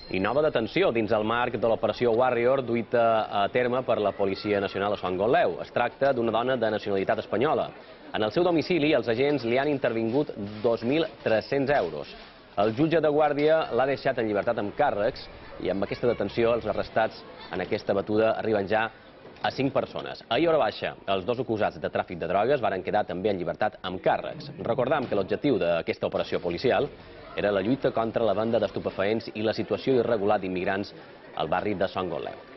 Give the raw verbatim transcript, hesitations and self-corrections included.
I nova detenció dins el marc de l'operació Warrior duita a terme per la Policia Nacional a Sant Gotleu. Es tracta d'una dona de nacionalitat espanyola. En el seu domicili, els agents li han intervingut dos mil tres-cents euros. El jutge de guàrdia l'ha deixat en llibertat amb càrrecs i amb aquesta detenció els arrestats en aquesta batuda arriben ja a cinc persones. Ahir a hora baixa, els dos acusats de tràfic de drogues varen quedar també en llibertat amb càrrecs. Recordam que l'objectiu d'aquesta operació policial era la lluita contra la venda d'estupefaents i la situació irregular d'immigrants al barri de Sant Gotleu.